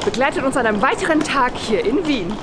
begleitet uns an einem weiteren Tag hier in Wien.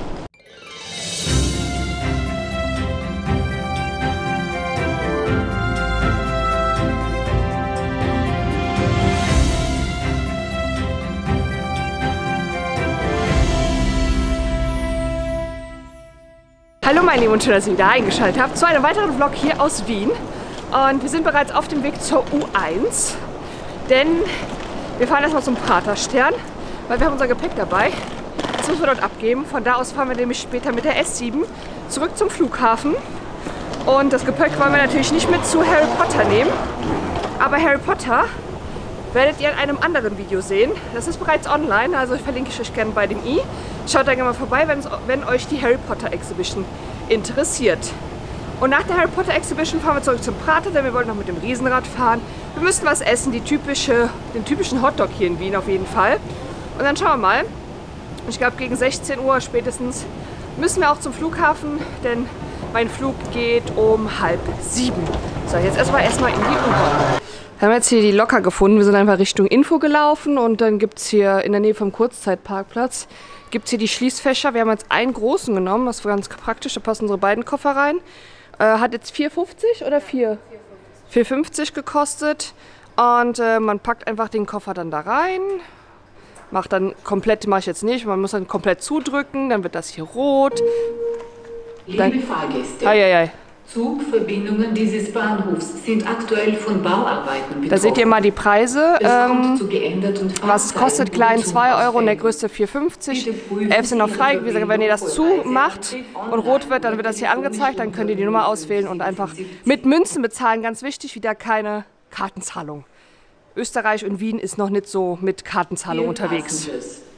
Hallo meine Lieben und schön, dass ihr wieder eingeschaltet habt zu einem weiteren Vlog hier aus Wien. Und wir sind bereits auf dem Weg zur U1, denn wir fahren erstmal zum Praterstern, weil wir haben unser Gepäck dabei. Das müssen wir dort abgeben. Von da aus fahren wir nämlich später mit der S7 zurück zum Flughafen. Und das Gepäck wollen wir natürlich nicht mit zu Harry Potter nehmen. Aber Harry Potter werdet ihr in einem anderen Video sehen. Das ist bereits online, also verlinke ich euch gerne bei dem i. Schaut da gerne mal vorbei, wenn euch die Harry Potter Exhibition interessiert. Und nach der Harry Potter Exhibition fahren wir zurück zum Prater, denn wir wollen noch mit dem Riesenrad fahren. Wir müssen was essen, den typischen Hotdog hier in Wien auf jeden Fall. Und dann schauen wir mal. Ich glaube, gegen 16 Uhr spätestens müssen wir auch zum Flughafen, denn mein Flug geht um 6:30. So, jetzt erstmal in die U-Bahn. Wir haben jetzt hier die Locker gefunden. Wir sind einfach Richtung Info gelaufen und dann gibt es hier in der Nähe vom Kurzzeitparkplatz hier die Schließfächer. Wir haben jetzt einen großen genommen, das war ganz praktisch, da passen unsere beiden Koffer rein. Hat jetzt 4,50 oder 4,50 gekostet und man packt einfach den Koffer dann da rein. Mache ich jetzt nicht, man muss dann komplett zudrücken, dann wird das hier rot. Liebe Fahrgäste, Zugverbindungen dieses Bahnhofs sind aktuell von Bauarbeiten betroffen. Da seht ihr mal die Preise. Zu geänderten was es kostet, klein 2 Euro und der größte 4,50. 11 sind noch frei. Wie gesagt, wenn ihr das zumacht und rot wird, dann wird das hier angezeigt. Dann könnt ihr die Nummer auswählen und einfach mit Münzen bezahlen. Ganz wichtig, wieder keine Kartenzahlung. Österreich und Wien ist noch nicht so mit Kartenzahlung unterwegs.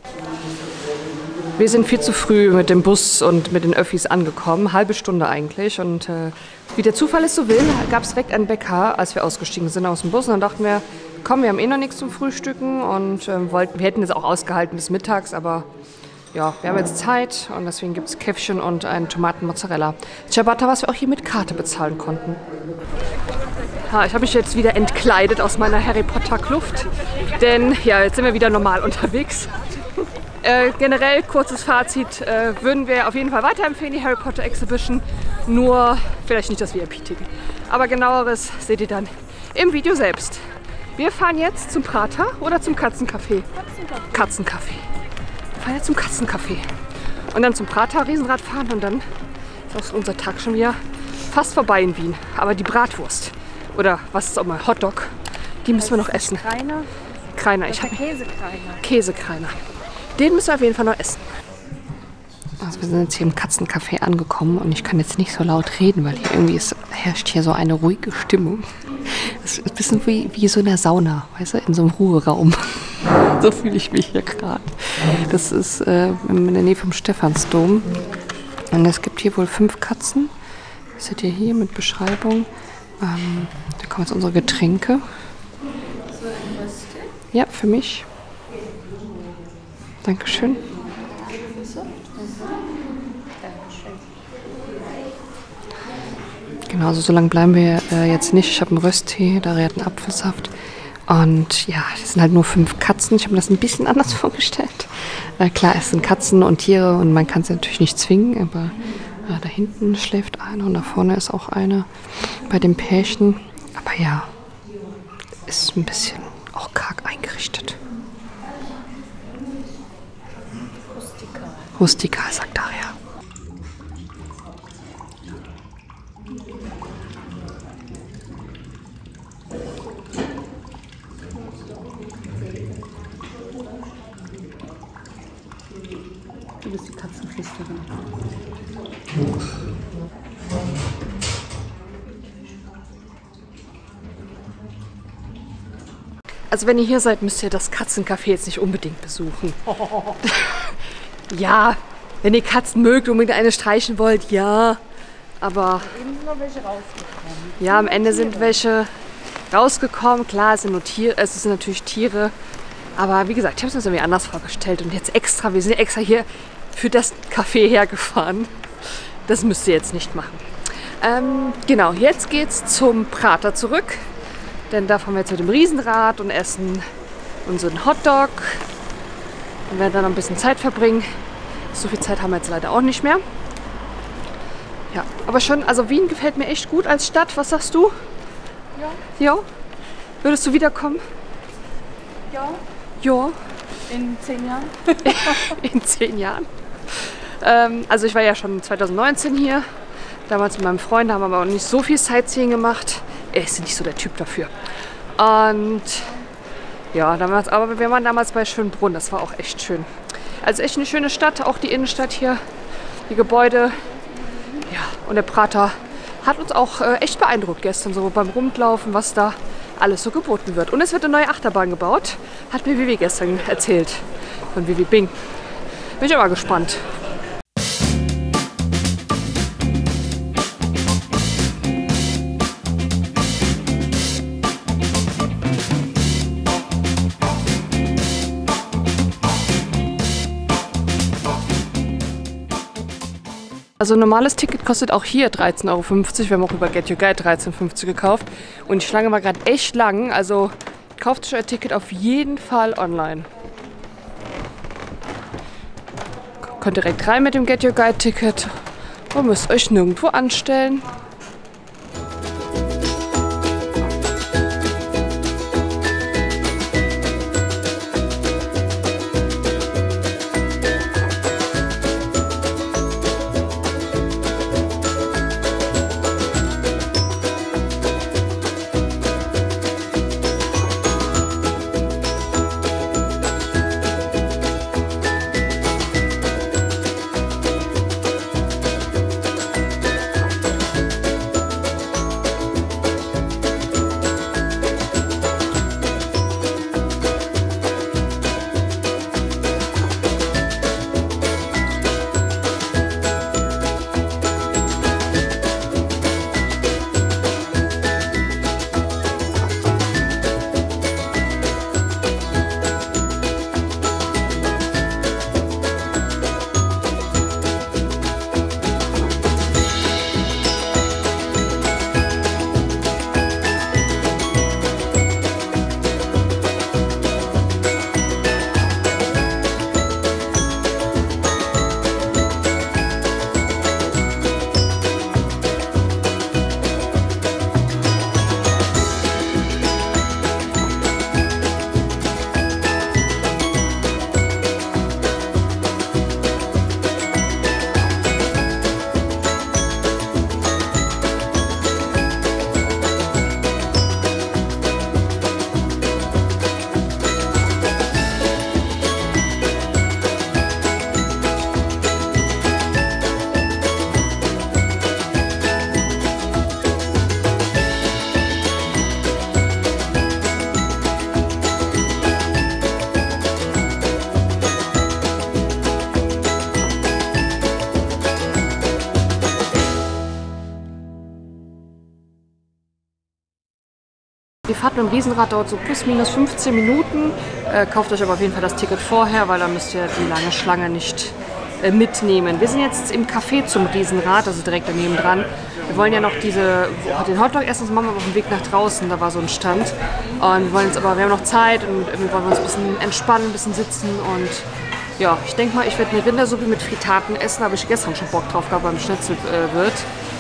Wir sind viel zu früh mit dem Bus und mit den Öffis angekommen, halbe Stunde eigentlich. Und wie der Zufall es so will, gab es direkt einen Bäcker, als wir ausgestiegen sind aus dem Bus. Und dann dachten wir, komm, wir haben eh noch nichts zum Frühstücken und wir hätten es auch ausgehalten bis mittags, aber ja, wir haben jetzt Zeit und deswegen gibt es Käffchen und einen Tomatenmozzarella. Ciabatta, was wir auch hier mit Karte bezahlen konnten. Ja, ich habe mich jetzt wieder entkleidet aus meiner Harry Potter Kluft, denn ja, jetzt sind wir wieder normal unterwegs. Generell, kurzes Fazit, würden wir auf jeden Fall weiterempfehlen, die Harry Potter Exhibition, nur vielleicht nicht das VIP-Ticket. Aber genaueres seht ihr dann im Video selbst. Wir fahren jetzt zum Prater oder zum Katzencafé? Katzencafé. Wir fahren jetzt zum Katzencafé. Und dann zum Prater Riesenrad fahren und dann ist auch unser Tag schon wieder fast vorbei in Wien. Aber die Bratwurst oder was ist auch mal, Hotdog, die müssen wir noch essen. Kreiner. Käsekreiner. Den müssen wir auf jeden Fall noch essen. Also wir sind jetzt hier im Katzencafé angekommen und ich kann jetzt nicht so laut reden, weil hier irgendwie herrscht hier so eine ruhige Stimmung. Das ist ein bisschen wie so in der Sauna, weißt du, in so einem Ruheraum. So fühle ich mich hier gerade. Das ist in der Nähe vom Stephansdom. Und es gibt hier wohl 5 Katzen. Das seht ihr hier mit Beschreibung. Da kommen jetzt unsere Getränke. Ja, für mich. Dankeschön. Genau, also so lange bleiben wir jetzt nicht. Ich habe einen Rösttee, Daria hat einen Apfelsaft. Und ja, das sind halt nur 5 Katzen. Ich habe mir das ein bisschen anders vorgestellt. Klar, es sind Katzen und Tiere und man kann sie natürlich nicht zwingen, aber da hinten schläft eine und da vorne ist auch eine bei dem Pärchen. Aber ja, ist ein bisschen auch karg eingerichtet. Rustikal, sagt Daria. Du bist die Katzenflüsterin. Also wenn ihr hier seid, müsst ihr das Katzencafé jetzt nicht unbedingt besuchen. Ja, wenn ihr Katzen mögt und unbedingt eine streichen wollt, ja. Aber eben sind noch welche rausgekommen. Ja, am Ende sind welche rausgekommen. Klar, es sind nur Tiere, es sind natürlich Tiere. Aber wie gesagt, ich habe es mir irgendwie anders vorgestellt. Und jetzt extra, wir sind extra hier für das Café hergefahren. Das müsst ihr jetzt nicht machen. Genau, jetzt geht's zum Prater zurück. Denn da fahren wir jetzt mit dem Riesenrad und essen unseren Hotdog. Wir werden dann noch ein bisschen Zeit verbringen. So viel Zeit haben wir jetzt leider auch nicht mehr. Ja, aber schon, also Wien gefällt mir echt gut als Stadt. Was sagst du? Ja. Ja? Würdest du wiederkommen? Ja. Ja. In 10 Jahren? In 10 Jahren. Also ich war ja schon 2019 hier. Damals mit meinem Freund, haben wir aber auch nicht so viel Sightseeing gemacht. Er ist nicht so der Typ dafür. Und ja, damals, aber wir waren damals bei Schönbrunn. Das war auch echt schön. Also echt eine schöne Stadt, auch die Innenstadt hier, die Gebäude. Ja, und der Prater hat uns auch echt beeindruckt gestern, so beim Rundlaufen, was da alles so geboten wird. Und es wird eine neue Achterbahn gebaut, hat mir Vivi gestern erzählt, von Vivi Bing. Bin ich aber gespannt. Also ein normales Ticket kostet auch hier 13,50 €. Wir haben auch über Get Your Guide 13,50 € gekauft. Und die Schlange war gerade echt lang. Also kauft euch euer Ticket auf jeden Fall online. Könnt direkt rein mit dem Get Your Guide Ticket und müsst euch nirgendwo anstellen. Die Fahrt mit dem Riesenrad dauert so plus minus 15 Minuten. Kauft euch aber auf jeden Fall das Ticket vorher, weil dann müsst ihr die lange Schlange nicht mitnehmen. Wir sind jetzt im Café zum Riesenrad, also direkt daneben dran. Wir wollen ja noch den Hotdog essen, das machen wir auf dem Weg nach draußen, da war so ein Stand. Und wir wollen jetzt aber, wir haben noch Zeit und wir wollen uns ein bisschen entspannen, ein bisschen sitzen und ja, ich denke mal, ich werde eine Rindersuppe mit Fritaten essen, habe ich gestern schon Bock drauf gehabt beim Schnitzelwirt.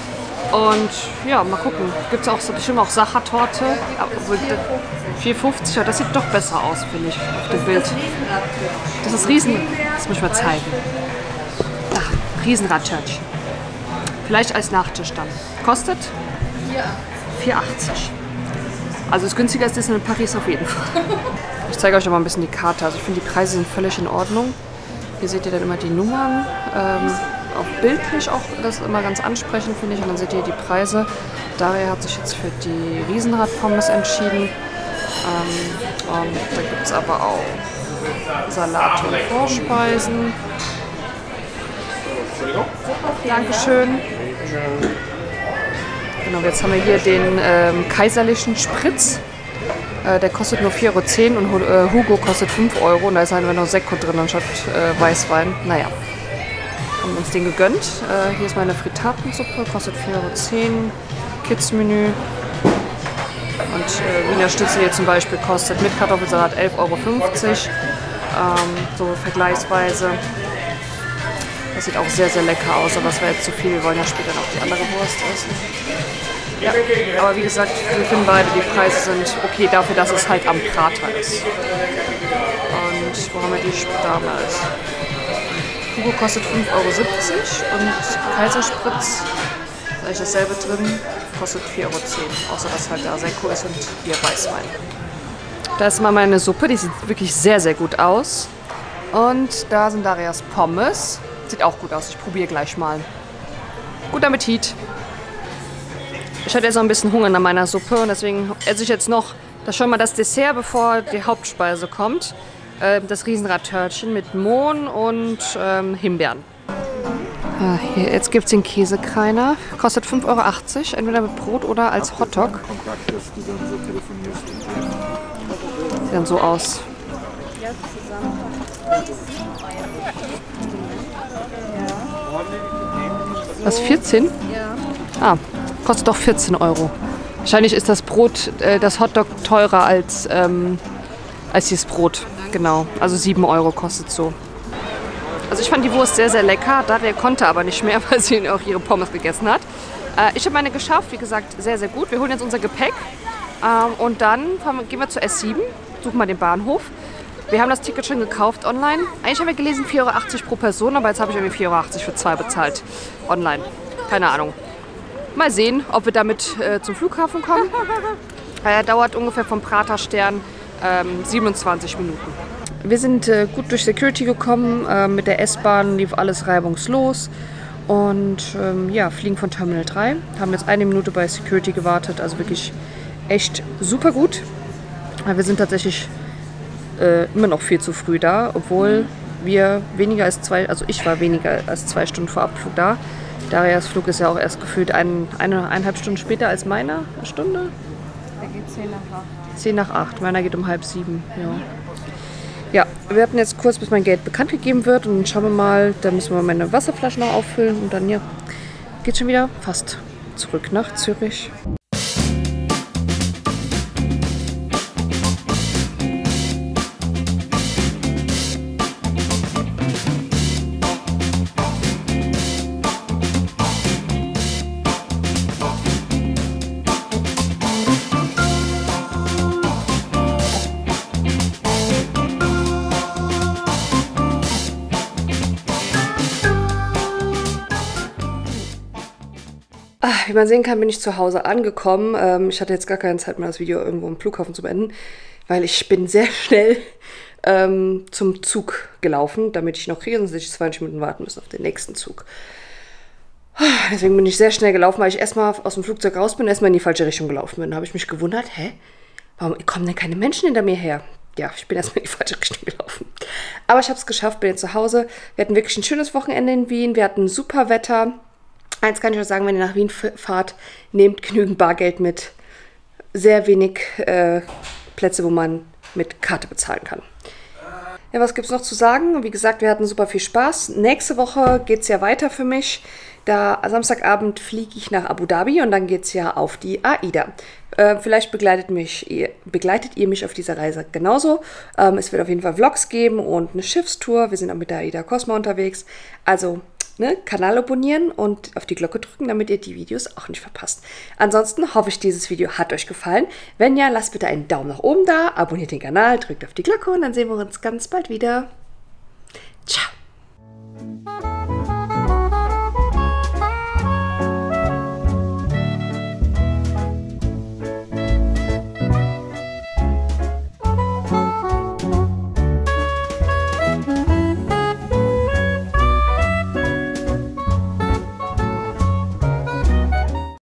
Und ja, mal gucken. Gibt es auch bestimmt auch Sachertorte. 4,50, ja, das sieht doch besser aus, finde ich, auf dem Bild. Das ist Riesen. Das muss ich mal zeigen. Ach, Riesenradtörtchen. Vielleicht als Nachtisch dann. Kostet? 4,80. Also ist günstiger als Disneyland Paris auf jeden Fall. Ich zeige euch noch mal ein bisschen die Karte. Also ich finde, die Preise sind völlig in Ordnung. Hier seht ihr dann immer die Nummern. Auch bildlich auch, das ist immer ganz ansprechend, finde ich. Und dann seht ihr die Preise. Daria hat sich jetzt für die Riesenrad-Pommes entschieden. Und da gibt es aber auch Salat und Vorspeisen. Dankeschön. Genau, jetzt haben wir hier den kaiserlichen Spritz. Der kostet nur 4,10 € und Hugo kostet 5 € und da ist einfach noch Sekko drin anstatt Weißwein. Naja, haben uns den gegönnt. Hier ist meine Fritatensuppe, kostet 4,10 €, Kids-Menü. Und Wiener Schnitzel hier zum Beispiel kostet mit Kartoffelsalat 11,50 € so vergleichsweise. Das sieht auch sehr, sehr lecker aus, aber das wäre jetzt zu viel. Wir wollen ja später noch die andere Wurst essen. Ja, aber wie gesagt, wir finden beide, die Preise sind okay dafür, dass es halt am Prater ist. Und wo haben wir die damals? Hugo kostet 5,70 € und Kaiserspritz, da ist eigentlich dasselbe drin, kostet 4,10 €. Außer dass halt da Sekko ist und hier Weißwein. Da ist mal meine Suppe, die sieht wirklich sehr, sehr gut aus. Und da sind Darias Pommes. Sieht auch gut aus, ich probiere gleich mal. Guten Appetit! Ich hatte jetzt noch ein bisschen Hunger nach meiner Suppe und deswegen esse ich jetzt noch schon mal das Dessert, bevor die Hauptspeise kommt. Das Riesenradtörtchen mit Mohn und Himbeeren. Hier, jetzt gibt es den Käsekreiner. Kostet 5,80 €, entweder mit Brot oder als Hotdog. Sieht dann so aus. Was, 14? Ja. Ah, kostet doch 14 €. Wahrscheinlich ist das Brot, das Hotdog teurer als dieses Brot. Genau, also 7 € kostet so. Also ich fand die Wurst sehr, sehr lecker. Daria konnte aber nicht mehr, weil sie auch ihre Pommes gegessen hat. Ich habe meine geschafft, wie gesagt, sehr, sehr gut. Wir holen jetzt unser Gepäck und dann gehen wir zur S7, suchen mal den Bahnhof. Wir haben das Ticket schon gekauft online. Eigentlich haben wir gelesen 4,80 € pro Person, aber jetzt habe ich irgendwie 4,80 € für 2 bezahlt online. Keine Ahnung. Mal sehen, ob wir damit zum Flughafen kommen. Dauert ungefähr vom Praterstern 27 Minuten. Wir sind gut durch Security gekommen. Mit der S-Bahn lief alles reibungslos. Und ja, fliegen von Terminal 3. Haben jetzt 1 Minute bei Security gewartet. Also wirklich echt super gut. Wir sind tatsächlich immer noch viel zu früh da, obwohl wir weniger als ich war weniger als 2 Stunden vor Abflug da. Darias Flug ist ja auch erst gefühlt 1,5 Stunden später als meiner Stunde. Der geht 10 nach 8. 10 nach 8, meiner geht um 6:30, ja. Ja, wir warten jetzt kurz, bis mein Geld bekannt gegeben wird und dann schauen wir mal, dann müssen wir meine Wasserflasche noch auffüllen und dann ja, geht schon wieder fast zurück nach Zürich. Wie man sehen kann, bin ich zu Hause angekommen. Ich hatte jetzt gar keine Zeit mehr, das Video irgendwo im Flughafen zu beenden, weil ich bin sehr schnell zum Zug gelaufen, damit ich noch kriege, sonst hätte ich 20 Minuten warten müssen auf den nächsten Zug. Deswegen bin ich sehr schnell gelaufen, weil ich erstmal aus dem Flugzeug raus bin und erstmal in die falsche Richtung gelaufen bin. Da habe ich mich gewundert, warum kommen denn keine Menschen hinter mir her? Ja, ich bin erstmal in die falsche Richtung gelaufen. Aber ich habe es geschafft, bin jetzt zu Hause. Wir hatten wirklich ein schönes Wochenende in Wien, wir hatten super Wetter. Eins kann ich euch sagen, wenn ihr nach Wien fahrt, nehmt genügend Bargeld mit. Sehr wenig Plätze, wo man mit Karte bezahlen kann. Ja, was gibt es noch zu sagen? Wie gesagt, wir hatten super viel Spaß. Nächste Woche geht es ja weiter für mich. Da Samstagabend fliege ich nach Abu Dhabi und dann geht es ja auf die AIDA. Vielleicht begleitet ihr mich auf dieser Reise genauso. Es wird auf jeden Fall Vlogs geben und eine Schiffstour. Wir sind auch mit der AIDA Cosmo unterwegs. Also Kanal abonnieren und auf die Glocke drücken, damit ihr die Videos auch nicht verpasst. Ansonsten hoffe ich, dieses Video hat euch gefallen. Wenn ja, lasst bitte einen Daumen nach oben da, abonniert den Kanal, drückt auf die Glocke und dann sehen wir uns ganz bald wieder. Ciao!